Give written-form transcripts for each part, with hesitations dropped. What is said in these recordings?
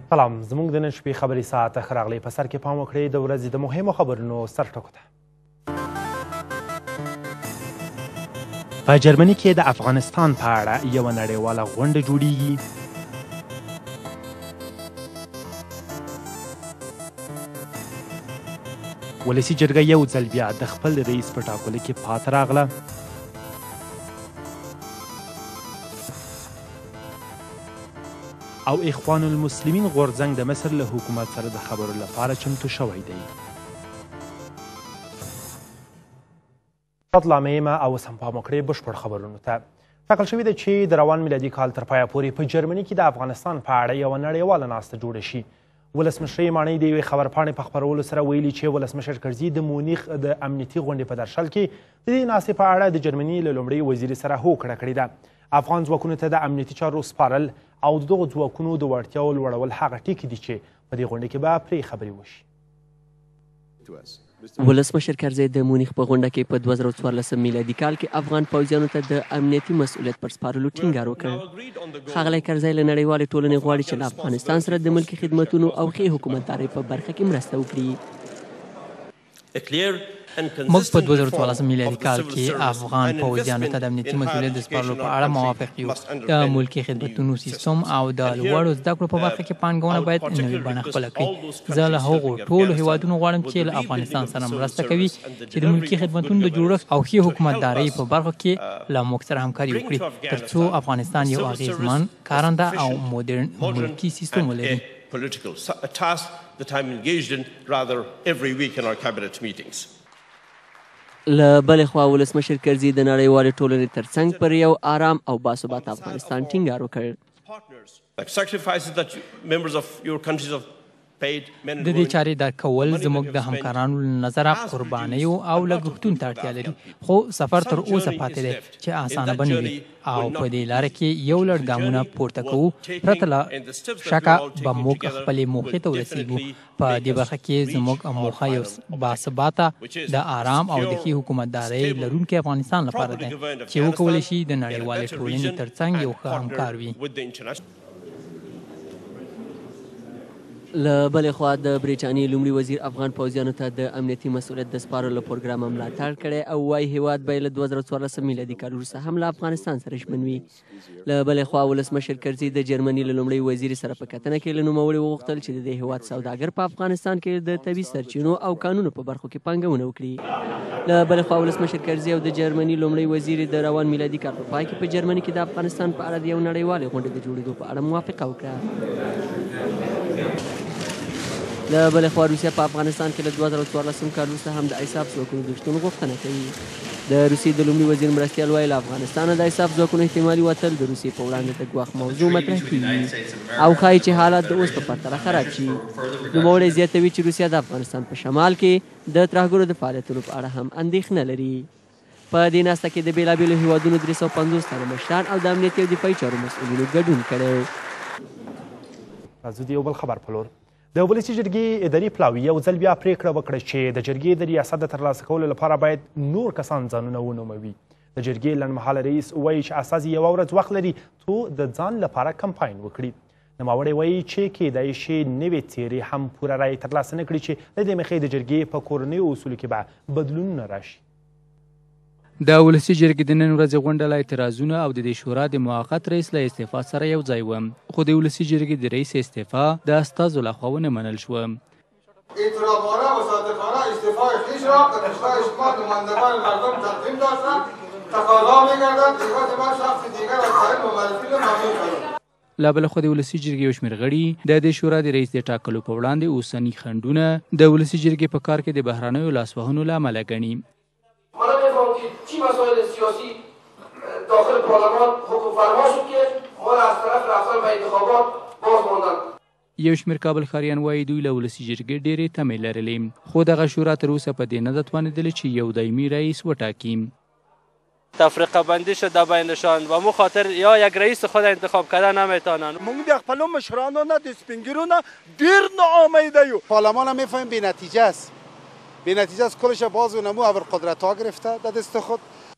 سلام، زموږ د نن شپې خبري ساعت ښه راغلی. په سر کې پام وکړئ د ورځې د مهمو خبرونو سرټکو ته. په جرمني کې د افغانستان په اړه یوه نړیواله غونډه جوړیږي. ولسي جرګه یو ځل بیا د خپل رئیس په ټاکلو کې پاتې راغله. او اخوان المسلمین غورځنګ د مصر له حکومت سره د خبرو لپاره چمتو شوی دی. لامېمه او اوس هم پام وکړئ بشپړ خبرونو ته. ټاکل شوي ده چې د روان میلادي کال تر پایه پورې په جرمني کې د افغانستان په اړه یوه نړیواله ناسته جوړه شي. ولسمشر ماڼۍ د یوې خبرپاڼې په خپرولو سره ویلي چې ولسمشر کرزي د مونیخ د امنیتي غونډې په درشل کې د دې ناستې په اړه د جرمني له لومړي وزیر سره هوکړه کړې ده. افغان ځواکونو ته د امنیتي چارو سپارل او د دغو ځواکونو د وړتیاو لوړول هغه ټکي دي چې په دې غونډه کې به پرې خبرې وشي. ولسمشر کرزي د مونیخ په غونډه کې په 2014 میلادي کال کې افغان پوځیانو ته د امنیتي مسؤلیت پر سپارلو ټینګار وکړ. ښاغلی کرزي له نړیوالې ټولنې غواړي چې له افغانستان سره د ملکي خدمتونو او ښې حکومتدارۍ په برخه کې مرسته وکړي. موږ په 2014 میلادي کال کې افغان پوځیانو ته د امنیتي مسؤلیت د سپارلو په اړه موافق یو. د ملکي خدمتونو سیستم او د لوړو زده کړو په برخه کې پانګونه باید نوې بڼه خپله کړي. زه له هغو ټولو هیوادونو غواړم چې له افغانستان سره مرسته کوي چې د ملکي خدمتونو د جوړښت او ښې حکومتدارۍ په برخو کې له موږ سره همکاري وکړي تر څو افغانستان یو اغېزمن، کارنده او مدرن ملکي سیستم ولري. له بلې خوا ولسمشر کرزي د نړیوالې ټولنې ترڅنګ پر یو آرام او باثباته افغانستان ټینګار وکړ. د دې چارې درک کول زموږ د همکارانو له نظره قربانیو او لګښتونو ته اړتیا لري، خو سفر تر اوسه پاتې دی چې اسانه به نه وي او په دې لاره کې یو لړ ګامونه پورته کوو. پرته له شکه به موږ خپلې موخې ته ورسیږو. په دې برخه کې زموږ موخه یو باثباته، د آرام او د ښې حکومتدارۍ لرونکي افغانستان لپاره دی چې وکولی شي د نړیوالې ټولنې ترڅنګ یو ښه همکار وي. له بلې خوا د برېټانیې لومړي وزیر افغان پوځیانو ته د امنیتي مسؤلیت د سپارلو پروګرام ملاتړ کړی او وایي هیواد به یې له 2014 میلادي کال وروسته هم له افغانستان سره ژمن وي. له بلې خوا ولسمشر کرزي د جرمني له لومړي وزیر سره په کتنه کې له نوموړي وغوښتل چې د دې هیواد سوداګر په افغانستان کې د طبیعي سرچینو او کانونو په برخو کې پانګونه وکړي. له بلې خوا ولسمشر کرزي او د جرمني لومړي وزیر د روان میلادي کال په پای کې په جرمني کې د افغانستان په اړه د یو نړیوالې غونډې د جوړېدو په اړه موافقه وکړه. له بلې خوا روسیه په افغانستان کې له 2014 کال وروسته هم د ایساف ځواکونو د شتون غوښتنه کوي. د روسیې د لومړي وزیر مرستیال وایي له افغانستانه د ایساف ځواکونو احتمالي وتل د روسیې په وړاندې د ګواښ موضوع مطرح کیږي او ښایي چې حالات د اوس په پرتله خراب شي. نوموړی زیاتوي چې روسیه د افغانستان په شمال کې د ترهګرو د فعالیتونو په اړه هم اندېښنه لري. په دې ناسته کې د بېلابېلو هیوادونو 350 تنه مشران او د امنیتي او دفاعي چارو مسؤلینو ګډون کړی. راځو د یو بل خبر په لور. د ولسي جرګې اداري پلاوي یو ځل بیا پریکړه وکړه چې د جرګې د ریاست د ترلاسه کولو لپاره باید نور کسان ځانونه ونوموي. د جرګې لنډمهاله رئیس وایي چې استازي یوه ورځ وخت لري څو د ځان لپاره کمپاین وکړي. نوموړی وایي چې کیدای شي نوې څېرې هم پوره رایې ترلاسه نه کړي چې له دې مخې د جرګې په کورنیو اصولو کې به بدلونونه راشي. د ولسي جرګې د نن ورځې غونډه له اعتراضونو او د دې شورا د موقت رئیس له استعفا سره یو ځای و، خو د ولسي جرګې د رئیس استعفا د استازو لخوا ونه منل شوه. اعتراضانه و صادقانه استعفای خویش را به نخبه اجتماع نمایندگان مردم تقدیم داشتند. تقاضا می‌گردد ایجاد بر شخص دیگر از طریق ممثل ممنوع شود. له بله خوا د ولسي جرګې یو شمېر غړي د دې شورا د رئیس د ټاکلو په وړاندې اوسني خنډونه د ولسي جرګې په کار کې د بهرنیو لاسوهنو له امله ګڼي. چی مسائل سیاسی داخل پارلمان حکم فرما شد که ما از طرف رفتن به انتخابات باز ماندن. یو شمېر کابل ښاریان وایي دوی له ولسي جرګې ډېرې تمې لرلې، خو دغه شورا تر اوسه په دې نه ده توانېدلې چې یو دایمي رئیس وټاکي. تفرقه بندی شده بینشان و مو خاطر یا یک رئیس خود انتخاب کردن نمیتونن. موږ د خپلو مشرانو نه د سپین ږیرو نه ډېر ناامیده یو. پارلمان هم میفهمیم بی‌نتیجه است. بی‌نتیجه است کلش باز و نمو ابرقدرت ها گرفته در دست خود.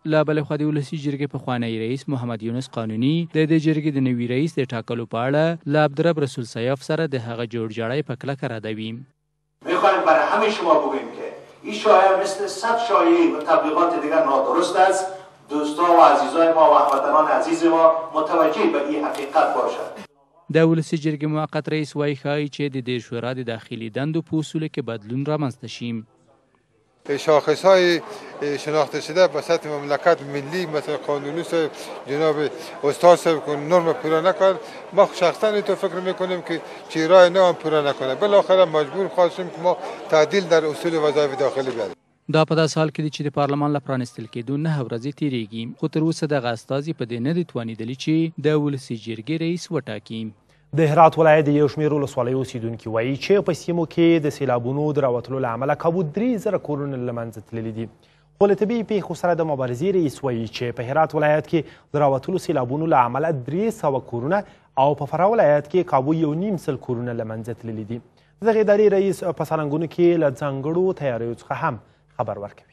له بلې خوا د ولسي جرګې پخوانی رئیس محمد یونس قانوني د دې جرګې د نوي رئیس د ټاکلو په اړه له عبدالرب رسول سیاف سره د هغه جوړجاړی په کلکه ردوي. میخوایم برای همه شما بگوییم که این شایعه مثل 100 شایعه و تبلیغات دیگر نادرست است. دوستا و عزیزای ما و هموطنان عزیز ما متوجه به این حقیقت باشد. د ولسي جرګې موقت رئیس وایي ښایي چې د دې شورا د داخلي دندو په اصولو کې بدلون رامنځته شي. شاخصهای شناخته شده به سطح مملکت ملی مثل قانونی صاحب جناب استاد صاحب که نرم پورا نکرد، ما شخصا اینطور فکر میکنیم که چیرای نه هم پورا نکنه، بالاخره مجبور خواستیم که ما تعدیل در اصول وظایف داخلی بیاریم. دا په داسې حال کې دی چې د پارلمان له پرانیستل کېدو 9 ورځې تېرېږي، خو تر اوسه دغه استازي په دې نه دي توانېدلي چې د ولسي جرګې رئیس وټاکي. د هرات ولایت د یو شمېر ولسوالیو اوسیدونکي وایي چې په سیمو کې د سیلابونو د راوتلو له امله کابو 3000 کورونه له منځه تللي دي. خو له طبیعي پیښو سره د مبارزې رئیس وایي چې په هرات ولایت کې د راوتلو سیلابونو له امله 300 کورونه او په فراه ولایت کې کابو 1.5 کورونه له منځه تللي دي. دغه ادارې رئیس په سالنګونو کې له ځانګړو تیاریو څخه هم خبر ورکوي.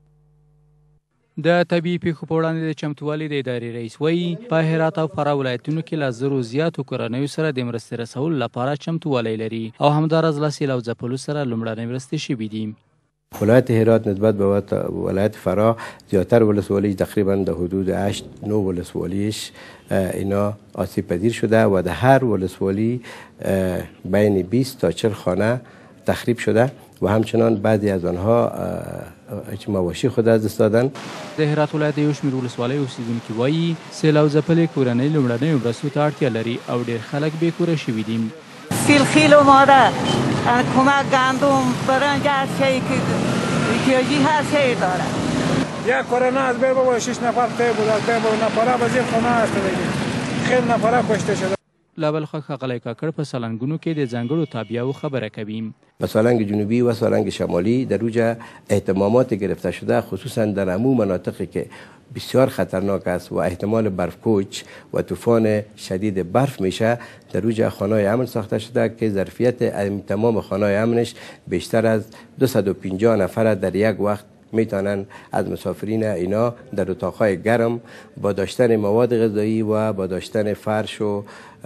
د طبیعي پیښو په وړاندې د چمتووالي د ادارې رئیس وایي په هرات او فراه ولایتونو کې له 1000 زیاتو کورنیو سره د مرستې رسولو لپاره چمتووالی لري او همداراز له سیلاب ځپلو سره لومړنۍ مرستې شوي دي. ولایت هرات نسبت به ولایت فراه زیاتر ولسوالی تقریبا در حدود 8-9 ولسوالیش اینا آسیب پذیر شده و در هر ولسوالی بین 20 تا 40 خانه تخریب شده و همچنان بعضی از آنها مواشی خود از دست دادن. د هرات ولایت یو شمېر ولسوالۍ اوسیدونکي وایي سیلاب ځپلې کورنۍ لومړنیو مرستو ته اړتیا لري او ډېر خلک بې کوره شوي دي. سیلخیل اومده کمک گندم برنج هر چیزی که احتیاجی هر چیزی داره. یک کورنه از بین بابا 6 نفر تی بود، از بین بابا نفره به زیر خونه است دیگه. خیلی نفره کشته شده. له بل خوا ښاغلی کاکړ په سالنګونو کې د ځانګړو تابعیاو خبره کوي. و سالنگ جنوبی و سالنگ شمالی در اوجه احتمامات گرفته شده خصوصا در امو مناطقی که بسیار خطرناک است و احتمال برفکوچ و طوفان شدید برف میشه در اوجه خانه‌های امن ساخته شده که ظرفیت تمام خانه‌های امنش بیشتر از 250 نفر در یک وقت میتونن از مسافرین اینا در اتاقهای گرم با داشتن مواد غذایی و با داشتن فرش و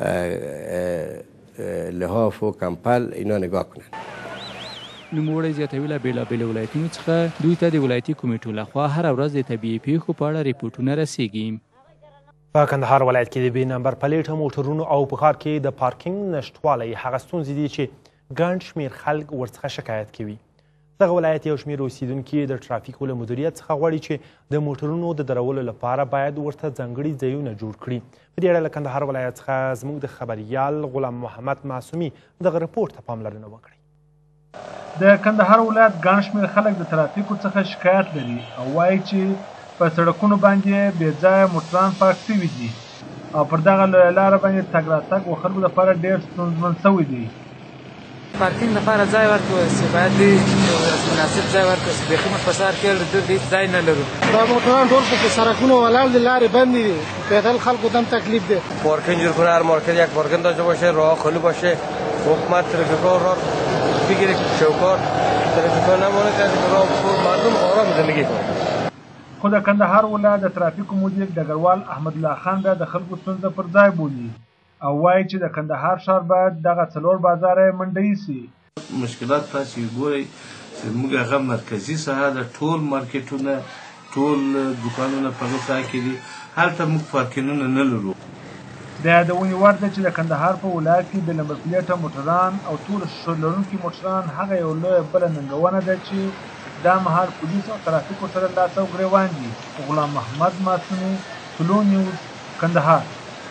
لحاف و کمپل اینا نگاه کنن. نوموړی زیاتوي له بېلابېلو ولایتونو څخه دوی ته د ولایتي کمیټو لخوا هره ورځ د طبیعي پیښو په اړه ریپورټونه رسیږي. په کندهار ولایت کې د بې نمبر پلیټه موټرونو او په ښار کې د پارکینګ نشتوالی هغه ستونزې دي چې ګڼ شمېر خلک ورڅخه شکایت کوي. دغه ولایت یو شمېر اوسیدونکي د ټرافیکو له مدیریت څخه غواړي چې د موټرونو د درولو لپاره باید ورته ځانګړي ځایونه جوړ کړي. په دې اړه له کندهار ولایت څخه زموږ د خبریال غلام محمد معصومي دغه رپورټ ته پاملرنه وکړئ. د کندهار ولایت ګڼ شمېر خلک د ترافیکو څخه شکایت لري او وایي چې په سړکونو باندې بې ځایه موټران پارک شوي دي او پر دغه لویه لاره باندې تګ راتګ و خلکو لپاره ډېر ستونزمن شوی دی. پارکینګ لپاره ځای ورکړو چې باید مناسب ځای ورکړو چې بیخي موږ په ښار کې ډېر ځای نه لرو. دا موټران ټول په سړکونو ولاړ دي، لارې بندې دي، پیدل خلکو دم تکلیف دی. پارکینگ جور کنه، هر مارکت یک پارکینگ داشته باشه، راه خالی باشه، حکومت ترافیک‌ها راه بگیره، شوکار ترافیک‌ها نمونه که راه مردم آرام زندگی کنه. خو د کندهار ولایت د ترافیکو مدیر ډګروال احمد الله خان د خلکو ستونزه پر ځای بولي او وایي چې د کندهار ښار باید دغه 4 بازاره منډوي سي. مشکلات تاسو ګورئ چې موږ هغه مرکزي ساحه د ټول مارکیټونه ټول دکانونه په دغه ځای کې دي، هلته موږ پارکینګونه نه لرو. د یادونې وړ ده چې د کندهار په ولایت کې د نمبر پلیټه موټران او ټول شور لرونکي موټران هغه یو لویه بله ننګونه ده چې دا مهال پولیس او ترافیکو سره لاس او ګرېوان دي. غلام محمد معصومي، طلوع نیوز، کندهار.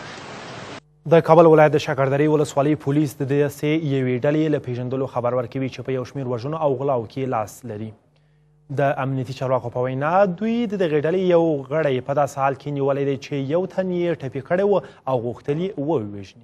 د کابل ولایت د شکردرې ولسوالۍ پولیس د داسې یوې ډلې له پیژندلو خبر ورکوي چې په یو شمېر وژنو او غلاو کې لاس لري. د امنیتي چارواکو په وینا دوی د دغې ډلې یو غړی په داسې حال کې نیولی دی چې یو تن یې ټپي کړی و او غوښتل یې ووژني.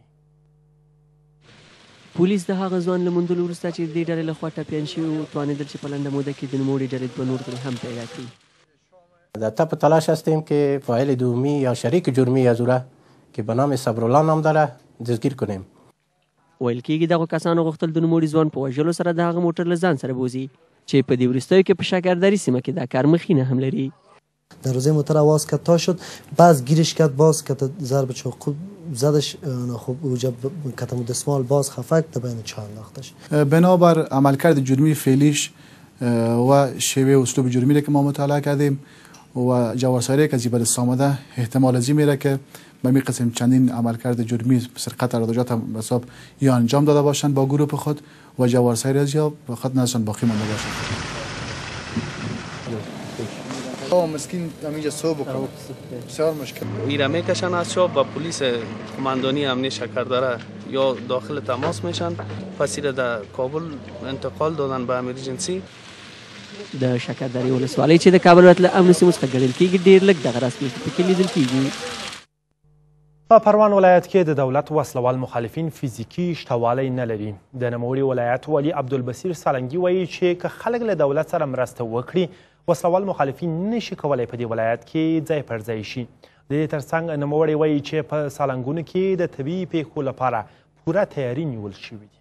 پولیس د هغه ځوان له موندلو وروسته چې د دې ډلې لخوا ټپیان شوي وو توانېدل چې په لنډه موده کې د نوموړې ډلې 2 نور غړي هم پیدا کړي. تا په تلاش هستیم که فاعل دومی یا شریک جرمی از او را که به نام صبرالله نام داره دستگیر کنیم. ویل کېږي دغو کسانو غوښتل د نوموړي ځوان په وژلو سره د هغه موټر له ځان سره بوځي چې په دې وروستیو کې په شکردرې سیمه کې دا کار مخینه هم لري. در روزه مطر آواز کرد تا شد، باز گیرش کرد، باز کت ضرب چاقو زدش. خب اوجا کتم دستمال باز خفک در بین چه انداختش. بنابر عملکرد جرمی فعلیش و شیوه اسلوب جرمی را که ما مطالعه کردیم و جوارساری که زیبر آمده، احتمال از این میره که به می قسم چندین عملکرد جرمی سرقت اراده هم حساب یا انجام داده باشند با گروه خود و جوارساری از یا خود نشان باقی مانده باشند. مسکین همینجا صبح بکنم بسیار مشکل ایره میکشن از شب با پلیس کماندانی امنی شکردره یا داخل تماس میشن، پس ایره در کابل انتقال دادن به امرجنسی. د شکردرې ولسوالۍ چې د کابل ولایت له امنو سیمو څخه ګڼل کېږي ډېر لږ دغه راز پېښې پکې لیدل کېږي. په پروان ولایت کې د دولت وسلوال مخالفین فزیکي شتوالی نه لري. د نوموړي ولایت والي عبدالبصیر سالنګي وایي چې که خلک له دولت سره مرسته وکړي، وسلوال مخالفین نشي کولی په دې ولایت کې ځای پر ځای شي. د دې ترڅنګ نوموړی وایي چې په سالنګونو کې د طبیعي پیښو لپاره پوره تیاري نیول شوي دي.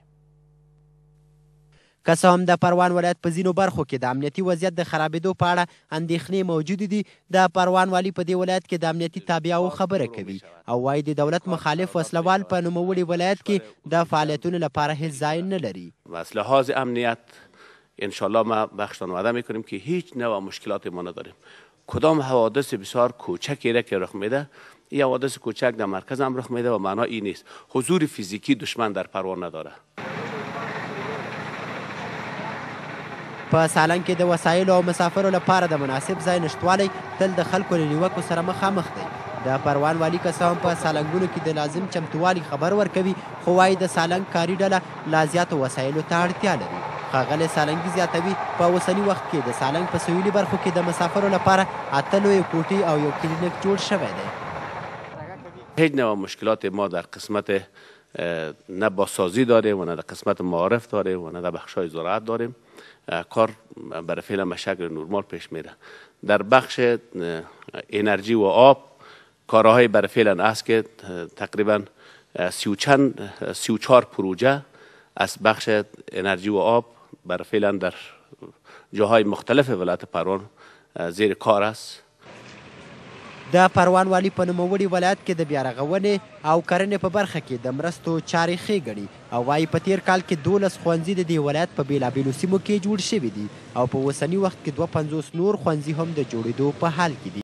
که څه هم د پروان ولایت په ځینو برخو کې د امنیتي وضعیت د خرابېدو په اړه اندېښنې موجودې دي، د پروان والي په دې ولایت کې د امنیتي تابعیاو خبره کوي او وایي د دولت مخالف وسلوال په نوموړي ولایت کې د فعالیتونو لپاره هیڅ ځای نه لري. از لحاظ امنیت انشالله ما بخشتان وعده میکنیم که هیچ نوع مشکلاتی ما نداریم. کدام حوادث بسیار کوچکی را که رخ میده، این حوادث کوچک در مرکز هم رخ میده و معنا این نیست حضور فیزیکی دشمن در پروان نداره. په سالنګ کې د وسایلو او مسافرو لپاره د مناسب ځای نشتوالی تل د خلکو له نیوکو سره مخامخ دی. د پروان والي که څه هم په سالنګونو کې د لازم چمتووالي خبر ورکوي، خو وایي د سالنګ کاري ډله لا زیاتو وسایلو ته اړتیا لري. ښاغلی سالنګي زیاتوي په اوسني وخت کې د سالنګ په سویلي برخو کې د مسافرو لپاره 8 لویې کوټې او یو کلینیک جوړ شوی دی. هیچ نوع مشکلات ما در قسمت نه بازسازی داریم و نه در قسمت معارف داریم و نه در بخش‌های زراعت داریم. کار برای فعلا به شکل نرمال پیش میره. در بخش انرژی و آب کارهای برای فعلا است که تقریبا 34 پروژه از بخش انرژی و آب برای فعلا در جاهای مختلف ولایت پروان زیر کار است. د پروان والي په نوموړي ولایت کې د بیارغونې او کرنې په برخه کې د مرستو چارې ښې ګڼي او وایي په تیر کال کې 12 ښوونځي د دې ولایت په بېلابېلو سیمو کې جوړ شوي دي او په اوسني وخت کې 250 نور ښوونځي هم د جوړېدو په حال کې دي.